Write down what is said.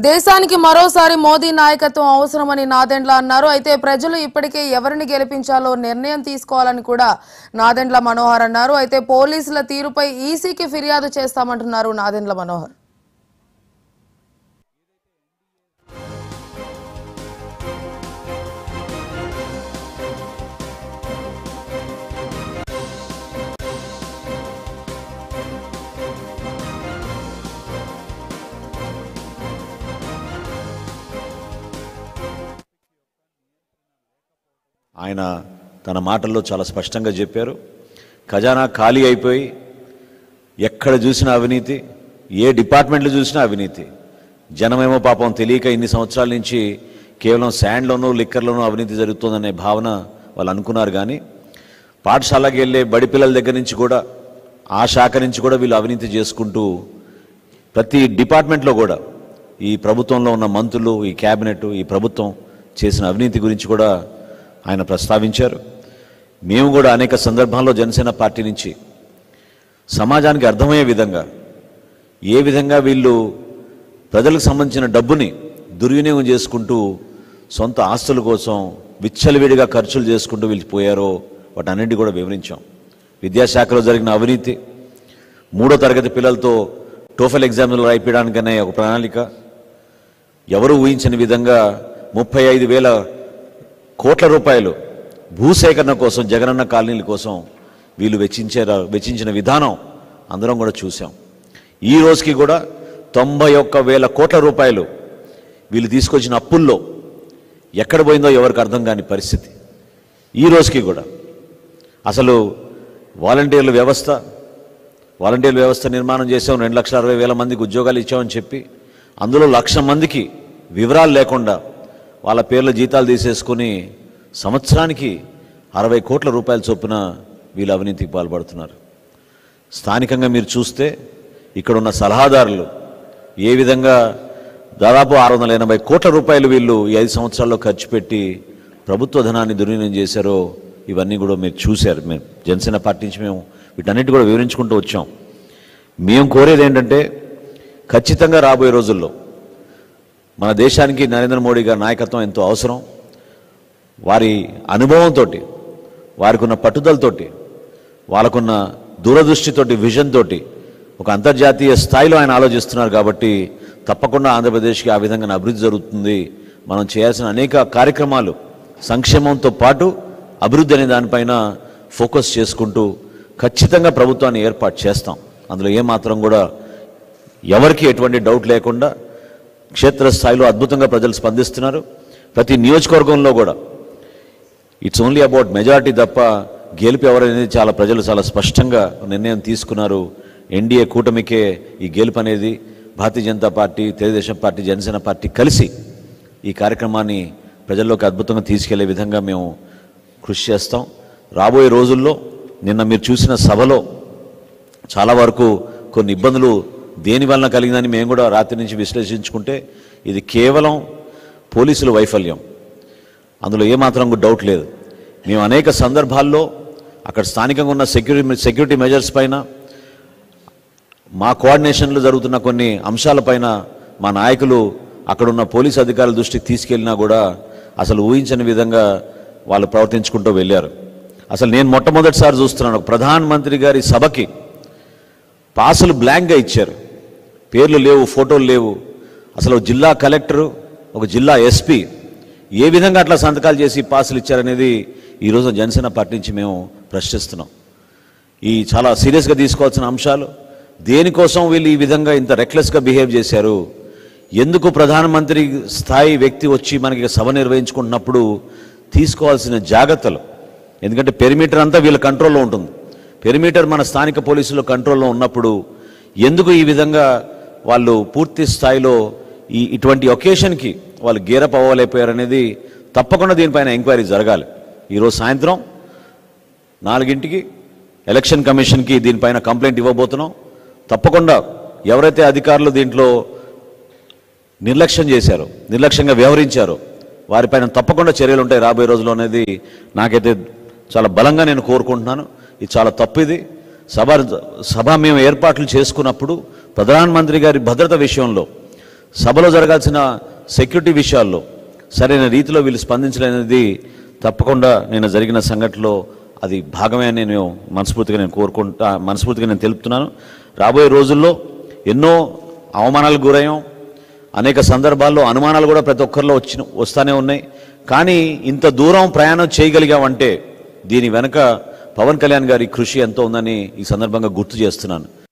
దేశానికి మరోసారి మోదీ నాయకత్వం అవసరమని నాదెండ్ల అన్నారు. అయితే ప్రజలు ఇప్పటికే ఎవరిని గెలిపించాలో నిర్ణయం తీసుకోవాలని కూడా నాదెండ్ల మనోహర్ అన్నారు. అయితే పోలీసుల తీరుపై ఈసీకి ఫిర్యాదు చేస్తామంటున్నారు నాదెండ్ల మనోహర్. ఆయన తన మాటల్లో చాలా స్పష్టంగా చెప్పారు. ఖజానా ఖాళీ అయిపోయి ఎక్కడ చూసినా అవినీతి, ఏ డిపార్ట్మెంట్లో చూసినా అవినీతి. జనమేమో పాపం తెలియక ఇన్ని సంవత్సరాల నుంచి కేవలం శాండ్లోనూ లిక్కర్లోనూ అవినీతి జరుగుతుందనే భావన వాళ్ళు అనుకున్నారు. కానీ పాఠశాలకి వెళ్ళే బడి పిల్లల దగ్గర నుంచి కూడా, ఆ శాఖ నుంచి కూడా వీళ్ళు అవినీతి చేసుకుంటూ ప్రతి డిపార్ట్మెంట్లో కూడా ఈ ప్రభుత్వంలో ఉన్న మంత్రులు, ఈ క్యాబినెట్, ఈ ప్రభుత్వం చేసిన అవినీతి గురించి కూడా ఆయన ప్రస్తావించారు. మేము కూడా అనేక సందర్భాల్లో జనసేన పార్టీ నుంచి సమాజానికి అర్థమయ్యే విధంగా, ఏ విధంగా వీళ్ళు ప్రజలకు సంబంధించిన డబ్బుని దుర్వినియోగం చేసుకుంటూ సొంత ఆస్తుల కోసం విచ్చలవిడిగా ఖర్చులు చేసుకుంటూ వీళ్ళు పోయారో వాటన్నింటి కూడా వివరించాం. విద్యాశాఖలో జరిగిన అవినీతి, 3వ తరగతి పిల్లలతో టోఫెల్ ఎగ్జామ్లు రాయిపించడానికనే ఒక ప్రణాళిక, ఎవరు ఊహించని విధంగా 35,000 కోట్ల రూపాయలు భూసేకరణ కోసం, జగనన్న కాలనీల కోసం వీళ్ళు వెచ్చించిన విధానం అందరం కూడా చూసాం. ఈ రోజుకి కూడా 91,000 కోట్ల రూపాయలు వీళ్ళు తీసుకొచ్చిన అప్పుల్లో ఎక్కడ పోయిందో ఎవరికి అర్థం కాని పరిస్థితి. ఈ రోజుకి కూడా అసలు వాలంటీర్ల వ్యవస్థ నిర్మాణం చేసాం, 2,60,000 మందికి ఉద్యోగాలు ఇచ్చామని చెప్పి అందులో 1,00,000 మందికి వివరాలు లేకుండా వాళ్ళ పేర్ల జీతాలు తీసేసుకుని సంవత్సరానికి 60 కోట్ల రూపాయల చొప్పున వీళ్ళు అవినీతికి పాల్పడుతున్నారు. స్థానికంగా మీరు చూస్తే ఇక్కడున్న సలహాదారులు ఏ విధంగా దాదాపు 680 కోట్ల రూపాయలు వీళ్ళు ఈ 5 సంవత్సరాల్లో ఖర్చు పెట్టి ప్రభుత్వ ధనాన్ని దుర్వినియోగం చేశారో ఇవన్నీ కూడా మీరు చూశారు. మేము జనసేన పార్టీ నుంచి మేము వీటన్నిటి కూడా వివరించుకుంటూ వచ్చాం. మేము కోరేది ఏంటంటే, ఖచ్చితంగా రాబోయే రోజుల్లో మన దేశానికి నరేంద్ర మోడీ గారి నాయకత్వం ఎంతో అవసరం. వారి అనుభవంతో, వారికి ఉన్న పట్టుదలతోటి, వాళ్ళకున్న దూరదృష్టితోటి, విజన్ తోటి ఒక అంతర్జాతీయ స్థాయిలో ఆయన ఆలోచిస్తున్నారు. కాబట్టి తప్పకుండా ఆంధ్రప్రదేశ్కి ఆ విధంగా అభివృద్ధి జరుగుతుంది. మనం చేయాల్సిన అనేక కార్యక్రమాలు సంక్షేమంతో పాటు అభివృద్ధి అనే దానిపైన ఫోకస్ చేసుకుంటూ ఖచ్చితంగా ప్రభుత్వాన్ని ఏర్పాటు చేస్తాం. అందులో ఏమాత్రం కూడా ఎవరికి ఎటువంటి డౌట్ లేకుండా క్షేత్రస్థాయిలో అద్భుతంగా ప్రజలు స్పందిస్తున్నారు. ప్రతి నియోజకవర్గంలో కూడా ఇట్స్ ఓన్లీ అబౌట్ మెజారిటీ తప్ప గెలుపు ఎవరనేది ప్రజలు చాలా స్పష్టంగా నిర్ణయం తీసుకున్నారు. ఎన్డీఏ కూటమికే ఈ గెలుపు అనేది. Bharatiya Janata Party, Telugu Desam Party, Janasena Party కలిసి ఈ కార్యక్రమాన్ని ప్రజల్లోకి అద్భుతంగా తీసుకెళ్లే విధంగా మేము కృషి చేస్తాం. రాబోయే రోజుల్లో నిన్న మీరు చూసిన సభలో చాలా వరకు కొన్ని ఇబ్బందులు దేని వలన కలిగిందని మేము కూడా రాత్రి నుంచి విశ్లేషించుకుంటే ఇది కేవలం పోలీసుల వైఫల్యం, అందులో ఏమాత్రం డౌట్ లేదు. మేము అనేక సందర్భాల్లో అక్కడ స్థానికంగా ఉన్న సెక్యూరిటీ మెజర్స్ పైన, మా కోఆర్డినేషన్లో జరుగుతున్న కొన్ని అంశాలపైన మా నాయకులు అక్కడున్న పోలీసు అధికారుల దృష్టికి తీసుకెళ్ళినా కూడా అసలు ఊహించని విధంగా వాళ్ళు ప్రవర్తించుకుంటూ వెళ్ళారు. అసలు నేను మొట్టమొదటిసారి చూస్తున్నాను, ప్రధానమంత్రి గారి సభకి పాసులు బ్లాంక్గా ఇచ్చారు, పేర్లు లేవు, ఫోటోలు లేవు. అసలు జిల్లా కలెక్టరు, ఒక జిల్లా ఎస్పీ ఏ విధంగా అట్లా సంతకాలు చేసి పాసులు ఇచ్చారనేది ఈరోజు జనసేన పార్టీ నుంచి మేము ప్రశ్నిస్తున్నాం. ఈ చాలా సీరియస్గా తీసుకోవాల్సిన అంశాలు. దేనికోసం వీళ్ళు ఈ విధంగా ఇంత రెక్లెస్గా బిహేవ్ చేశారు? ఎందుకు ప్రధానమంత్రి స్థాయి వ్యక్తి వచ్చి మనకి సభ నిర్వహించుకుంటున్నప్పుడు తీసుకోవాల్సిన జాగ్రత్తలు, ఎందుకంటే పెరిమీటర్ అంతా వీళ్ళ కంట్రోల్లో ఉంటుంది. పెరిమీటర్ మన స్థానిక పోలీసుల కంట్రోల్లో ఉన్నప్పుడు ఎందుకు ఈ విధంగా వాళ్ళు పూర్తి స్థాయిలో ఇటువంటి ఒకేషన్కి వాళ్ళు గేరప్ అవ్వలేకపోయారనేది తప్పకుండా దీనిపైన ఎంక్వైరీ జరగాలి. ఈరోజు సాయంత్రం 4ంటికి ఎలక్షన్ కమిషన్కి దీనిపైన కంప్లైంట్ ఇవ్వబోతున్నాం. తప్పకుండా ఎవరైతే అధికారులు దీంట్లో నిర్లక్ష్యంగా వ్యవహరించారో వారిపైన తప్పకుండా చర్యలు ఉంటాయి రాబోయే రోజుల్లో అనేది నాకైతే చాలా బలంగా నేను కోరుకుంటున్నాను. ఇది చాలా తప్పు. ఇది సభ మేము ఏర్పాట్లు చేసుకున్నప్పుడు ప్రధానమంత్రి గారి భద్రత విషయంలో సభలో జరగాల్సిన సెక్యూరిటీ విషయాల్లో సరైన రీతిలో వీళ్ళు స్పందించలేనిది తప్పకుండా నేను జరిగిన సంఘటనలో అది భాగమే అని నేను మనస్ఫూర్తిగా నేను తెలుపుతున్నాను. రాబోయే రోజుల్లో ఎన్నో అవమానాలకు గురయ్యాం. అనేక సందర్భాల్లో అనుమానాలు కూడా ప్రతి ఒక్కరిలో వస్తూనే ఉన్నాయి. కానీ ఇంత దూరం ప్రయాణం చేయగలిగామంటే దీని వెనక పవన్ కళ్యాణ్ గారి కృషి ఎంతో ఉందని ఈ సందర్భంగా గుర్తు చేస్తున్నాను.